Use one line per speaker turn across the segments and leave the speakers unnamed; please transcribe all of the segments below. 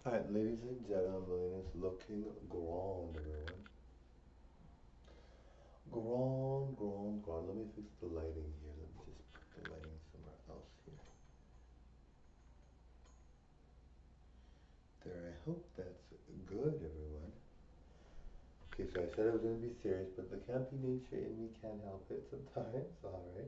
Alright, ladies and gentlemen, it's looking grand, everyone. Grand, grand, grand. Let me fix the lighting here. Let me just put the lighting somewhere else here. There, I hope that's good, everyone. Okay, so I said I was going to be serious, but the campy nature in me can't help it sometimes. Alright.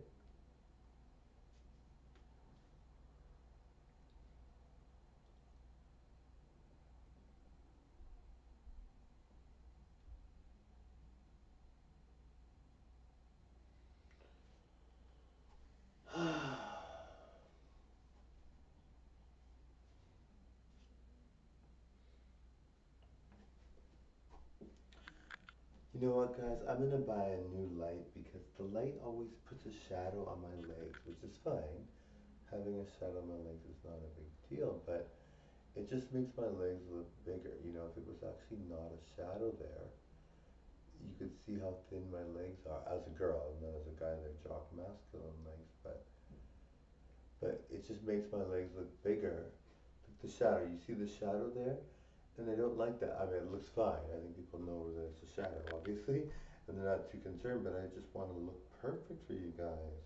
You know what, guys? I'm gonna buy a new light because the light always puts a shadow on my legs, which is fine. Having a shadow on my legs is not a big deal, but it just makes my legs look bigger. You know, if it was actually not a shadow there, you could see how thin my legs are as a girl, not as a guy. They're jock masculine legs, but it just makes my legs look bigger. Like the shadow, you see the shadow there, and I don't like that. I mean, it looks fine. I think people know that it's a shadow, obviously, and they're not too concerned. But I just want to look perfect for you guys.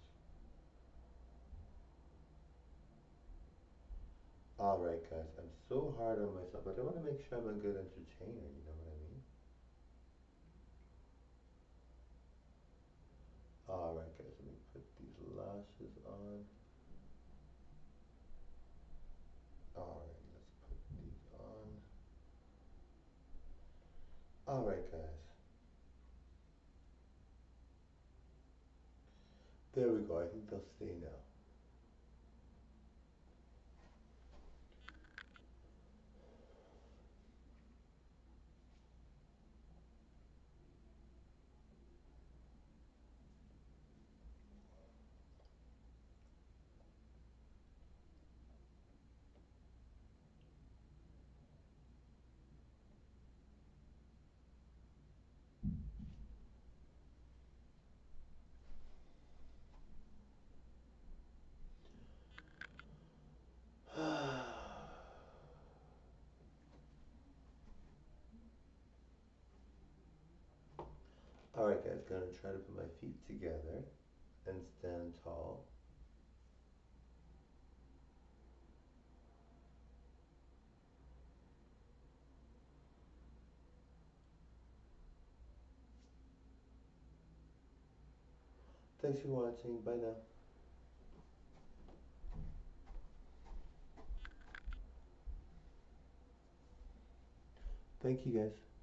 All right, guys. I'm so hard on myself, but I want to make sure I'm a good entertainer. You know what I mean? All right, guys. Let me put these lashes on. All right, let's put these on. All right, guys. There we go. I think they'll stay now. All right, guys. Gonna try to put my feet together and stand tall. Thanks for watching. Bye now. Thank you, guys.